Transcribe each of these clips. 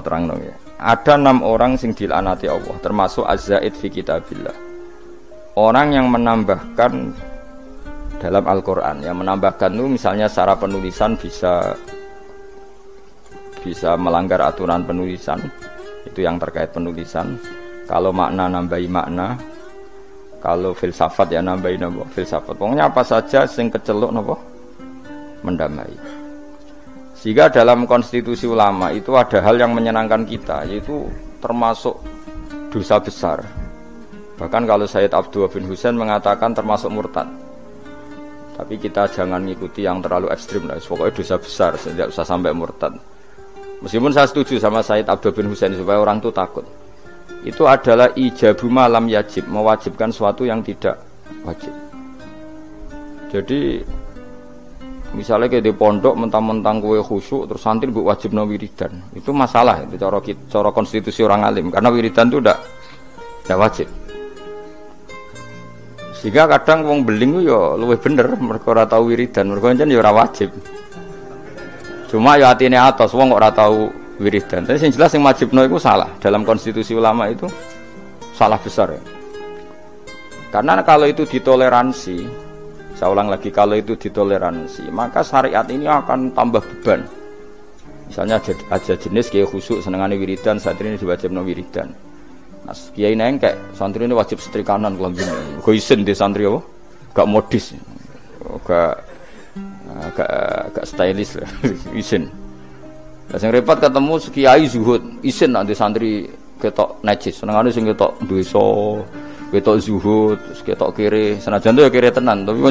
kula terangno ya. Ada 6 orang sing dilaknati Allah, termasuk az-zaid fi kitabillah. Orang yang menambahkan dalam Al-Qur'an, yang menambahkan itu misalnya secara penulisan bisa melanggar aturan penulisan. Itu yang terkait penulisan. Kalau makna nambahi makna, kalau filsafat ya nambahi filsafat. Pokoknya apa saja sing keceluk napa mendamai. Sehingga dalam konstitusi ulama itu ada hal yang menyenangkan kita, yaitu termasuk dosa besar. Bahkan kalau Sayyid Abdullah bin Husain mengatakan termasuk murtad. Tapi kita jangan ngikuti yang terlalu ekstrim lah. Pokoknya dosa besar, tidak usah sampai murtad. Meskipun saya setuju sama Sayyid Abdullah bin Husain supaya orang itu takut. Itu adalah ijabu ma lam yajib, mewajibkan sesuatu yang tidak wajib. Jadi misalnya kayak di pondok mentang-mentang kue khusyuk terus santri mbok wajibno wiridan. Itu masalah itu cara konstitusi orang alim karena wiridan itu tidak wajib. Sehingga kadang wong beling yo luwih bener mergo ora tau wiridan, mergo pancen yo ora wajib. Cuma yo atine atos wong kok ora tau wiridan. Tapi sing jelas sing wajibno iku salah. Dalam konstitusi ulama itu salah besar ya. Karena kalau itu ditoleransi, saya ulang lagi, kalau itu ditoleransi, maka syariat ini akan tambah beban. Misalnya aja jenis kiai khusyuk senengane wiridan, santri ini diwajibno wiridan. Nah, kiai nengkek, santri ini wajib setrikanan kelambine. Kok isin di santri apa? Gak modis. Gak stylish lah, isin. Lah sing repot ketemu kiai zuhud, isin nak di santri ketok najis, senengane sing ketok dosa. Ketok zuhud, ketok kiri, senajan itu ya kiri tenan, tapi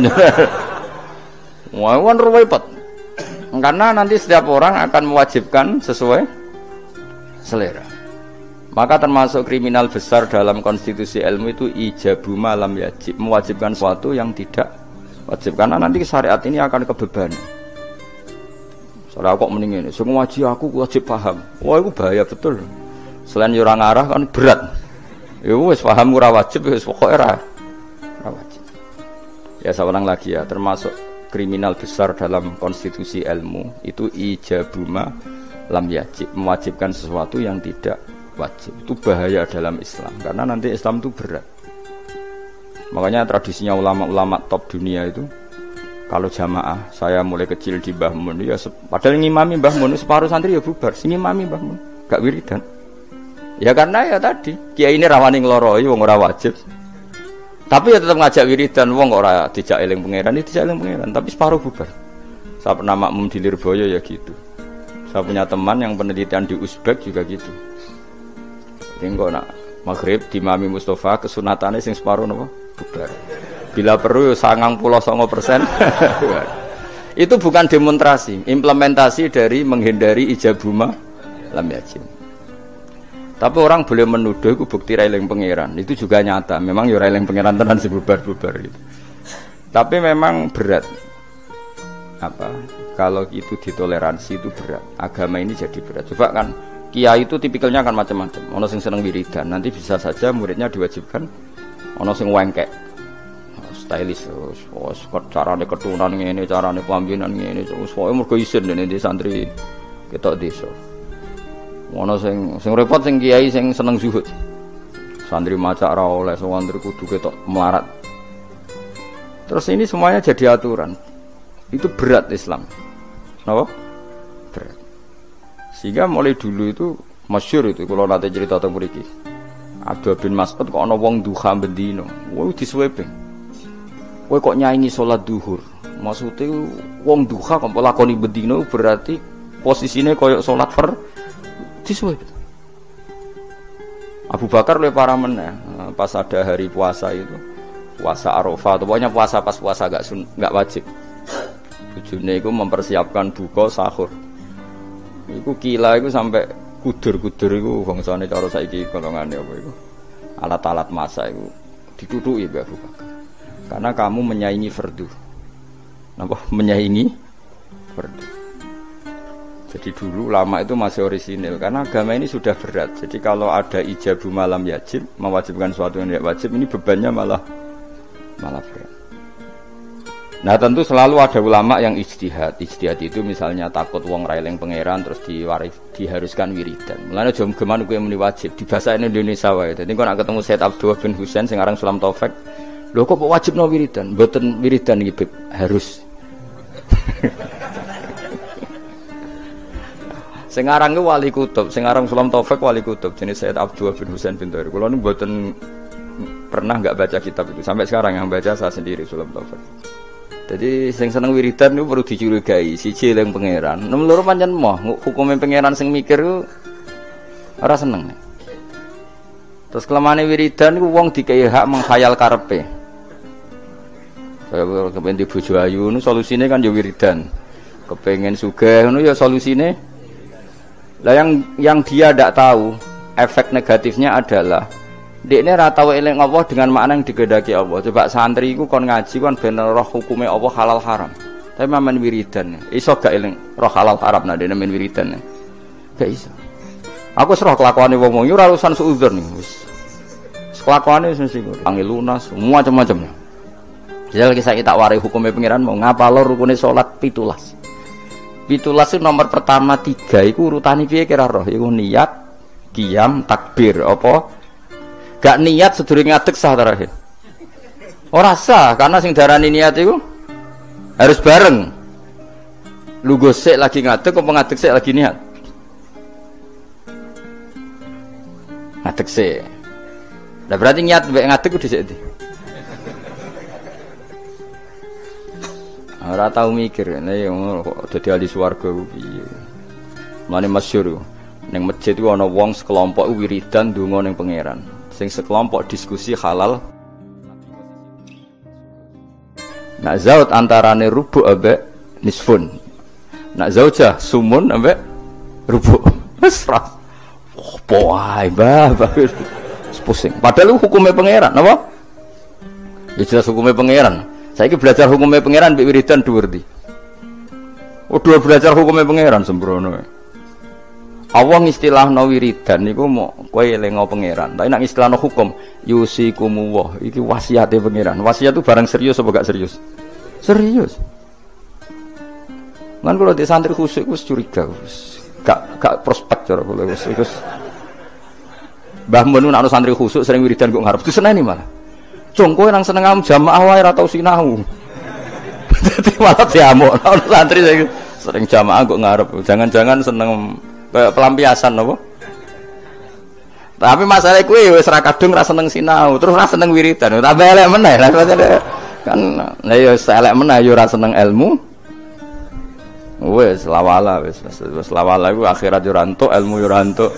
wah, repot. Karena nanti setiap orang akan mewajibkan sesuai selera. Maka termasuk kriminal besar dalam konstitusi ilmu itu ijabu ma lam yajib, mewajibkan sesuatu yang tidak wajib. Karena nanti syariat ini akan kebebanan. Soalnya kok mending ini, semua aku wajib paham. Wah, itu bahaya betul. Selain orang arah kan berat. Ya wis paham ora wajib wis pokoke ora wajib. Ya saya ulang lagi ya, termasuk kriminal besar dalam konstitusi ilmu itu ijabuma lam yajib, mewajibkan sesuatu yang tidak wajib. Itu bahaya dalam Islam karena nanti Islam itu berat. Makanya tradisinya ulama-ulama top dunia itu kalau jamaah, saya mulai kecil di Mbah Mun ya padahal ngimami Mbah Mun separuh santri ya bubar, sing ngimami Mbah Mun gak wiridan. Ya karena ya tadi kiai ini rawani ngloroi wong ora wajib. Tapi ya tetap ngajak wiridan wong ora dijak eling pangeran, dijak eling pangeran, tapi separuh bubar. Saya pernah makmum di Lirboyo ya gitu. Saya punya teman yang penelitian di Uzbek juga gitu. Engko nak maghrib di Mami Mustafa kesunatane sing separuh napa bubar. Bila perlu 99%. Itu bukan demonstrasi, implementasi dari menghindari ijabuma lam yajib. Tapi orang boleh menuduh itu bukti railing pangeran. Itu juga nyata. Memang ya railing pangeran tenan sebubar-bubar gitu. Tapi memang berat. Apa? Kalau itu ditoleransi itu berat. Agama ini jadi berat. Coba kan kiai itu tipikalnya kan macam-macam. Ono sing seneng wiridan, nanti bisa saja muridnya diwajibkan ono sing wengkek. Stylish, carane ketunan ngene, carane kelambinan ngene. Wis pokoke mergo isin dene di santri ketok desa. Ono sing repot sing kiai sing seneng zuhud. Santri maca ora oleh, santri kudu ketok melarat. Terus ini semuanya jadi aturan. Itu berat Islam. Kenapa? Berat. Sehingga mulai dulu itu masyhur itu kalau nate cerita tentang mriki. Abdul bin Mas'ud kok ana wong duha bendino. Wong disweping. Kowe kok nyanyi salat duhur. Maksude wong duha kok lakoni bendino berarti posisine koyo salat disuwe. Abu Bakar oleh para meneh pas ada hari puasa itu, puasa Arafah, pokoknya puasa pas puasa enggak wajib. Bojone iku mempersiapkan buka sahur. Iku kila iku sampai kudur-kudur iku bangsane cara saiki golongane apa iku. Alat-alat masak iku ditutuki Mbak Abu Bakar. Karena kamu menyaingi fardu. Napa menyaingi fardu? Jadi dulu ulama itu masih orisinil karena agama ini sudah berat. Jadi kalau ada ijabu malam yajib, mewajibkan sesuatu yang tidak wajib, ini bebannya malah berat. Nah tentu selalu ada ulama yang ijtihad. Ijtihad itu misalnya takut wong ra eling pangeran terus diharuskan wiridan. Mulane aja geman kuwi muni wajib di bahasa Indonesia wae. Dadi kok nek ketemu Said Abdullah bin Husain sing aran Sulam Taufik, lho kok wajibno wiridan? Mboten wiridan iki, Beb. Harus. Sing aran ku Wali Kutub, sing aran Sulam Taufik Wali Kutub jenis Said Abdullah bin Husain bin Thauri. Kula nu mboten pernah enggak baca kitab itu. Sampai sekarang yang baca saya sendiri Sulam Taufik. Jadi sing seneng wiridan itu perlu dicurigai, siji eling pangeran. Nomor loro pancen moh, hukume pangeran sing mikir ku ora seneng. Terus kelemane wiridan iku wong dikei hak menghayal karepe. Kaya kepen di bojo ayu nu solusine kan ya wiridan. Kepengen sugih ngono ya solusine. Lah yang dia ndak tahu efek negatifnya adalah dekne ora tau eling Allah dengan makna yang digedaki Allah. Coba santri iku kon ngaji kon ben roh hukume Allah halal haram. Tapi mamen wiridan. Iso gak eling roh halal haram nek dene men wiridan. Gak iso. Aku serah kelakuane wong-wong yo ora urusan suudzon iki wis. Kelakuane wis sing angel lunas, semua macam-macam. Jajal kisah kita warai hukume pangeran mau ngapalo rukune salat 17. 17 itu nomor pertama 3 iku urutane piye kira roh? Iku niat, qiyam, takbir apa? Gak niat sedurunge ngadeg sah terakhir. Ora sah karena sing darani niat itu harus bareng. Lu gosek lagi ngadeg apa ngadeg sik lagi niat? Ngadeg sik. Lah berarti niat mbek ngadeg kudu sik ndi? Ora tau mikir nek kok dadi ahli swarga ku piye. Mane masyhur ning masjid ku ana wong sekelompok wiridan ndonga ning pangeran. Sing sekelompok diskusi halal. Nak zaut antarane rubu' ambek nisfun. Nak zaujah sumun ambek rubu'. Wes ra. Opo ae, Mbah. Pusing. Padahal hukumnya pangeran, napa? Ya jelas hukumnya pangeran. Saiki belajar hukumnya pangeran mbek wiridan dhuwur ndi? Oh, dhuwur belajar hukumnya pangeran sembrono. Allah ngistilahno wiridan niku mau kowe elingo pangeran. Tapi nek istilahno hukum yusikumullah iki wasiate pangeran. Wasiat itu barang serius apa gak serius? Serius. Lan kula di santri khusyuk wis curiga wis. Gak prospek cara kula wis. Mbah Mun nek ana santri khusyuk sering wiridan kok ngarep diseneni malah. Cung kowe nang seneng am jamaah wae ora tau sinau. Dadi malah diamuk santri sering jamaah kok ngarep. Jangan-jangan seneng pelampiasan apa? Tapi masalah kuwi wis ra kadung ra seneng sinau, terus ra seneng wiridan. Tambah elek meneh. Kan lha ya elek meneh ya ora seneng ilmu. Wis lawala wis lawala iku akhirat yo ora entuk, ilmu yo ora entuk.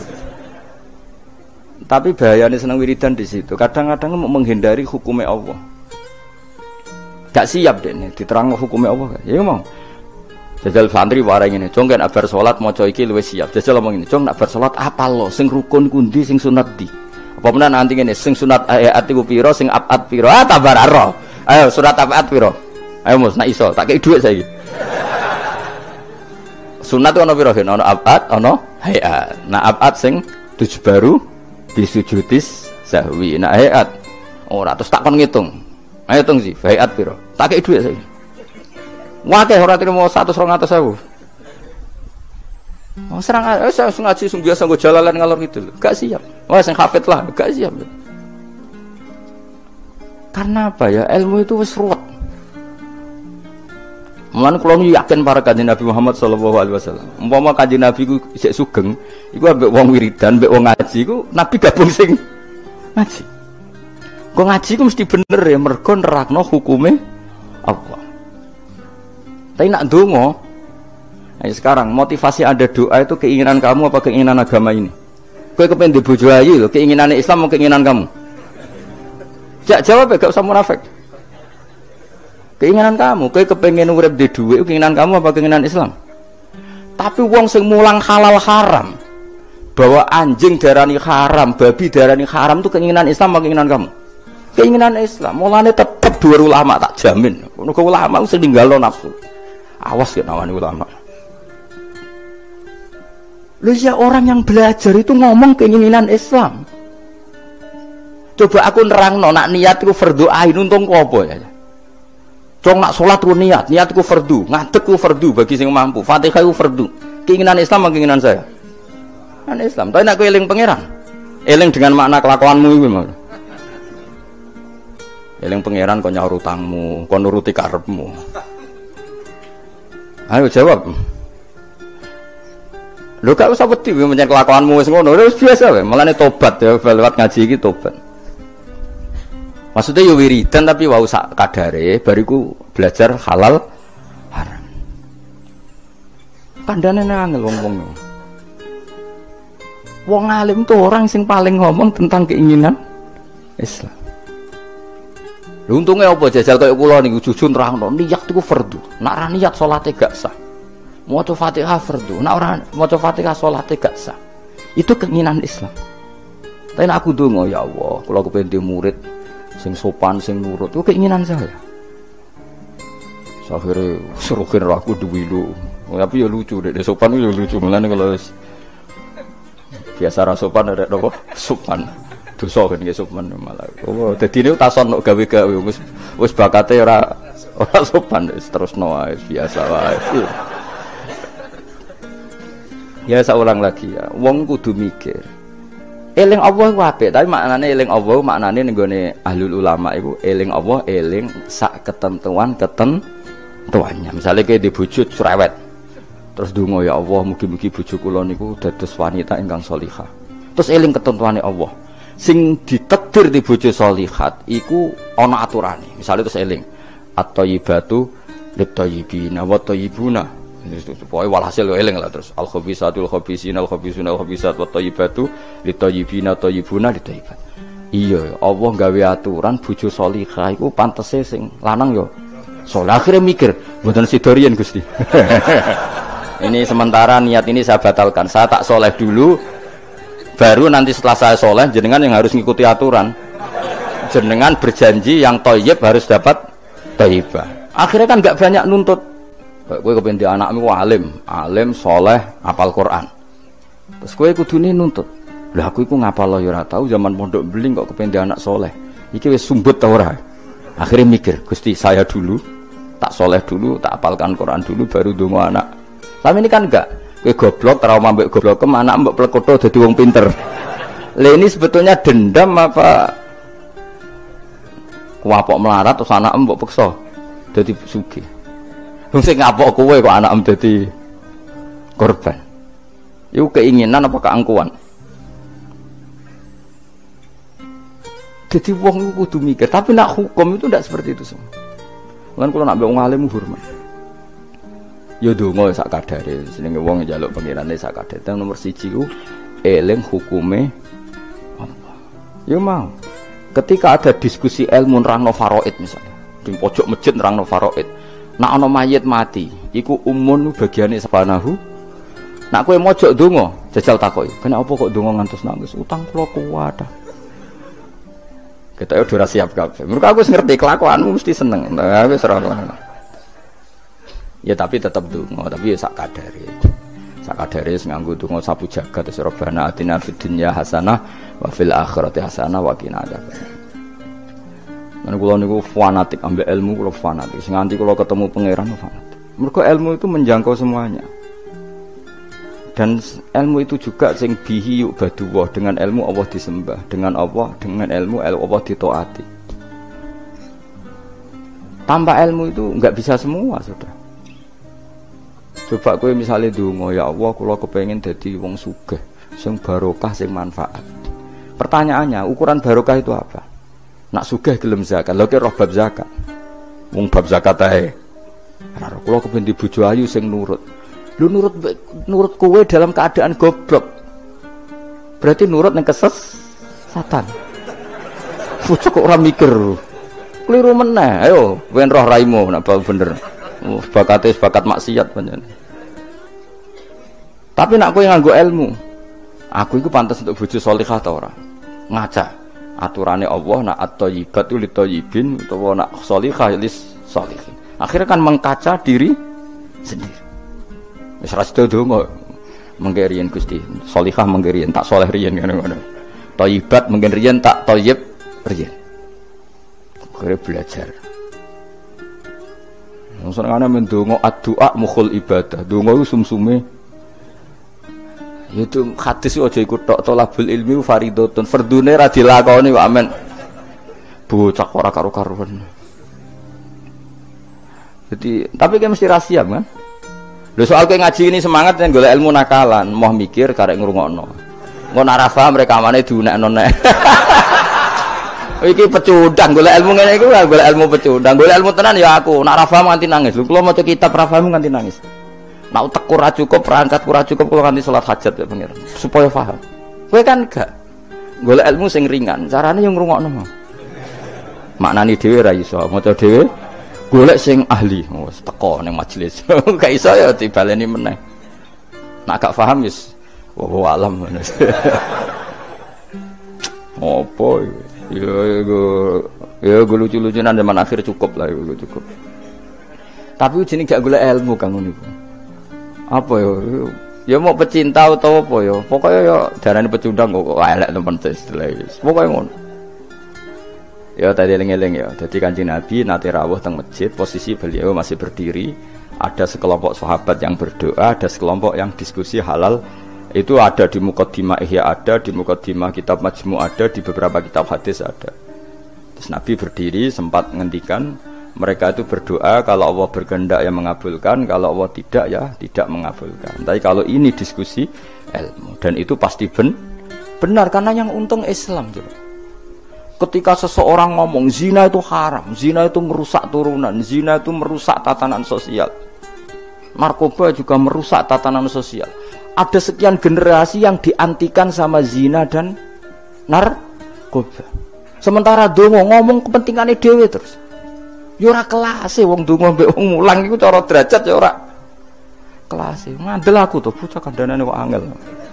Tapi bahayane seneng wiridan di situ. Kadang-kadang mau menghindari hukumnya Allah. Gak siap dene diterangno hukumnya Allah. Ya mau. Jajal santri warai ngene, "Cung kan bar salat maca iki luwih siap." Jajal ngomong ngene, "Cung nek bar salat apal lo sing rukun kundi sing sunat di." Apa menan nanti ngene, sing sunat ayat iku pira, sing abad pira? Ah tabar aro. Ayo surat abad pira? Ayo Mus, nek iso tak kei dhuwit saiki. Sunat ana pira? Ana abad, ana hayat. Nah abad sing 7 baru bisujudis sahwi. Nah hayat ora terus tak kon ngitung. Ayo hitung sih, hayat pira? Tak kei dhuwit saiki. Wakeh ora trimo 100-200.000. Oh serang saya ngaji sing biasa nggo jalalan ngalor gitu. Gak siap. Wah sing hafid lah, gak siap. Karena apa ya? Ilmu itu wis ruwet. Mulane kula yakin para kanjeng Nabi Muhammad sallallahu alaihi wasallam. Umpama kanjeng Nabi ku isih sugeng, iku ambek wong wiridan, ambek wong ngaji iku Nabi gabung sing ngaji. Kok ngaji ku mesti bener ya mergo nerakno hukume Allah. Tapi nak dongo, nah sekarang motivasi ada doa itu keinginan kamu apa keinginan agama ini? Kau kepengen dibojo ayu, keinginan Islam atau keinginan kamu? Jawab ya, gak usah munafik. Keinginan kamu, kau kepengen urip di duit, keinginan kamu apa keinginan Islam? Tapi wong sing mulang halal haram, bahwa anjing darani haram, babi darani haram itu keinginan Islam atau keinginan kamu? Keinginan Islam. Mulane tetep dua ulama tak jamin. Kau ulama sing ninggalo nafsu. Awas ya nawani ulama. Lu ya orang yang belajar itu ngomong keinginan Islam. Coba aku nerangno nak niat itu fardhu ain untung apa ya? Cong nak sholat ku niat ku fardu, ngadeg ku fardu bagi sing mampu. Fatihah ku fardu. Keinginan Islam apa keinginan saya? Kan Islam. Tapi nak ku eling pangeran. Eling dengan makna kelakuanmu iku mau. Eling pangeran kok nyaur utangmu, kok nuruti karepmu. Ayo jawab. Lho gak usah wedi menyang kelakuanmu wis ngono, wis biasa wae. Mulane tobat ya lewat ngaji iki tobat. Maksudnya yo wiridan tapi wau sak kadare bariku belajar halal haram. Kandhane angel wong-wong. Wong alim tuh orang sing paling ngomong tentang keinginan Islam. Lho untunge apa jajal kaya kula niku jujur nerangno niat iku fardu. Nek ora niat salate gak sah. Maca Fatihah fardu, nek ora maca Fatihah salate gak sah. Itu keinginan Islam. Tapi aku ndonga ya Allah, kula kepengin murid sing sopan, sing nurut. Itu keinginan saya. Akhirnya suruhin aku duwilu. Tapi ya lucu deh, sopan itu lucu. Mulane kalau biasa ra sopan ada apa? Sopan. Dosa kan nggih sopan malah. Oh, dadi niku tason nok gawe-gawe wis bakate ora sopan terusno wae biasa wae. Ya saulang lagi ya, wong kudu mikir. Eling Allah ku apik, tapi maknane eling Allah maknane ning gone ahlul ulama iku eling Allah eling sak ketentuannya. Misale kowe di bojo cerewet. Terus ndonga ya Allah mugi-mugi bojo kula niku dados wanita ingkang salihah. Terus eling ketentuane Allah. Sing ditakdir di bojo salihat iku ana aturane. Misale terus eling at-thayyibatu lit-thayyibina wa thayyibuna. Pokoke walhasil yo eling lah terus al-khabisatul khabisina al-khabisuna al-khabisat wa thayyibatu lit-thayyibina thayyibuna lit-thayyibat. Iya, Allah gawe aturan bojo salihah iku pantese sing lanang yo saleh. Akhire mikir, mboten sidorian Gusti. Ini sementara niat ini saya batalkan. Saya tak soleh dulu, baru nanti setelah saya soleh jenengan yang harus ngikuti aturan. Jenengan berjanji yang thayyib harus dapat thayyibah. Akhirnya kan enggak banyak nuntut. Kowe kepen di anakmu alim soleh, hafal Quran. Terus kowe kudune nuntut. Lah aku iku ngapal ya ora tau zaman pondok beling kok kepen di anak soleh. Iki wis sumbut ta ora? Akhirnya mikir, Gusti saya dulu tak soleh dulu, tak hafalkan Quran dulu baru ndonga anak. Tapi ini kan enggak. Kowe goblok trauma mbek goblokem anak mbek plekoto dadi wong pinter. Lah ini sebetulnya dendam apa kuapok melarat terus anak mbok peksa dadi sugih. Wong sing ngapok kowe kok anakmu dadi korban. Iku keinginan apa keangkuhan? Jadi wong kudu mikir, tapi nak hukum itu tidak seperti itu semua. Lan kula nak mbek wong alim hormat. Ya donga sak kadare, jenenge wong njaluk pengirane sak kadare. Nomor 1 ku eling hukume Allah. Ya mau. Ketika ada diskusi ilmu nerangno faraid misalnya, di pojok masjid nerangno faraid. Nak ana mayit mati, iku umun bagiane subhanahu. Nak kowe mojok donga, jajal takoki. Kenapa kok donga ngantos nangis? Utang kula kuwat. Kita udah siap kabeh. Mergo aku wis ngerti kelakuanmu mesti seneng. Nah, wis ora ngono. Ya tapi tetap donga, tapi ya sak kadare. Sak kadare wis nganggo donga sapu jagat terus Rabbana atina fid dunya hasanah wa fil akhirati hasanah wa qina adzabannar. Lan kula niku fanatik ambek ilmu, kula fanatik. Sing nganti kula ketemu pangeran fanatik. Mergo ilmu itu menjangkau semuanya. Dan ilmu itu juga sing bihi yubadullah, dengan ilmu Allah disembah, dengan ilmu Allah ditaati. Tanpa ilmu itu enggak bisa semua, Saudara. Coba kowe misale ndonga, ya Allah kula kepengin dadi wong sugih, sing barokah, sing manfaat. Pertanyaannya, ukuran barokah itu apa? Nak sugih gelem zakat, lha ki roh bab zakat. Wong bab zakat ae. Ora kula kepengin di bojo ayu sing nurut. Lu nurut kowe dalam keadaan goblok. Berarti nurut ning kesesatan. Bojo kok ora mikir. Kliru meneh. Ayo, wen roh raimu nak bener. Bakate bakat maksiat pancen. Tapi nak kowe nganggo ilmu, aku iku pantes untuk bojo salihah ta ora? Ngaca. Aturane Allah nak at-thayyibatu lit-thayyibin utawa nak salihah lis salihin. Akhirnya kan mengkaca diri sendiri. Wis ra sedo donga mengke riyen Gusti, salihah mengke riyen tak saleh riyen ngono-ngono. Thayyibat mengke riyen tak thayyib riyen. Akhire belajar. Senengane men donga addu'a mukhul ibadah. Donga iku sumsume. Itu hadis aja ikut tok tolabul ilmi fardhotun. Fardune ra dilakoni kok amen. Bocah ora karo-karuan. Jadi, tapi kan mesti rahasia kan? Lho soal kowe ngaji ini semangat yang golek ilmu nakalan, mau mikir karek ngrungokno. Engko nek ora paham rekamane diunekno nek. Iki pecundang golek ilmu ngene iku golek ilmu pecundang. Golek ilmu tenan ya aku, nek ora paham nganti nangis. Lho kula maca kitab ora paham nganti nangis. Nek utekku ora cukup, perangkatku ora cukup kula nganti salat hajat ya pengiran supaya paham. Kowe kan gak golek ilmu sing ringan, carane yo ngrungokno. Maknani dhewe ra iso, maca dhewe golek sing ahli. Wes teko ning majelis. Gak iso ya dibaleni meneh. Nek gak paham wis wallahu alam. Opo ya gue lucu-lucunan zaman akhir cukup lah gue cukup. Tapi jenenge gak golek ilmu kang ngono iku. Apa ya mau pecinta atau apa ya? Pokoknya ya darane pecundang kok elek temen istilah wis. Pokoke ngono. Ya tadi eling-eling ya. Jadi Kanjeng Nabi nate rawuh teng masjid, posisi beliau masih berdiri. Ada sekelompok sahabat yang berdoa, ada sekelompok yang diskusi halal. Itu ada di Muqaddimah Ihya ada, di Muqaddimah kitab Majmu' ada, di beberapa kitab hadis ada. Terus Nabi berdiri sempat ngendikan mereka itu berdoa kalau Allah berkehendak yang mengabulkan, kalau Allah tidak ya tidak mengabulkan. Tapi kalau ini diskusi ilmu dan itu pasti benar karena yang untung Islam gitu. Ketika seseorang ngomong zina itu haram, zina itu merusak turunan, zina itu merusak tatanan sosial, narkoba juga merusak tatanan sosial. Ada sekian generasi yang diantikan sama zina dan narkoba. Sementara dongo ngomong kepentingannya dewe terus. Ya ora kelase wong dongo mbek wong mulang iku cara derajat ya ora kelase. Ngandel aku to bocah kandhanane kok angel.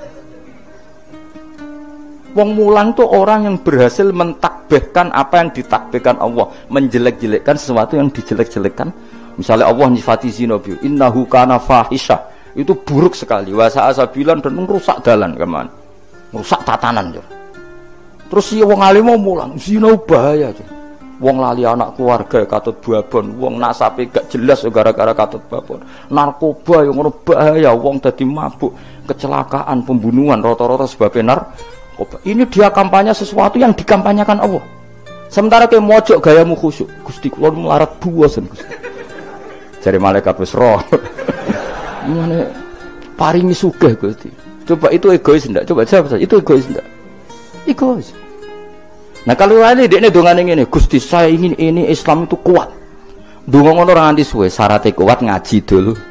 Wong mulang tuh orang yang berhasil mentakbihkan apa yang ditakbihkan Allah, menjelek-jelekkan sesuatu yang dijelek-jelekkan. Misalnya Allah nyifati zina bi innahu kana fahisha. Itu buruk sekali. Wasa asabilan dan merusak dalan kemana? Merusak tatanan ya. Terus si wong alim mau mulang zina bahaya ya. Wong lali anak keluarga katut babon, wong nasabe gak jelas gara-gara katut babon. Narkoba yang ngono bahaya, wong dadi mabuk, kecelakaan, pembunuhan rata-rata sebabnya narkoba. Ini dia kampanye sesuatu yang dikampanyekan Allah. Sementara ke mojok gayamu khusyuk. Gusti kula melarat buasen Gusti. Jare malaikat wis roh. Mane paringi sugih Gusti. Coba itu egois ndak? Coba jawab saja. Itu egois ndak? Egois. Nah kalau ini dekne dongane ngene, Gusti saya ingin ini Islam itu kuat. Donga ngono ora nganti suwe, syaratnya kuat ngaji dulu.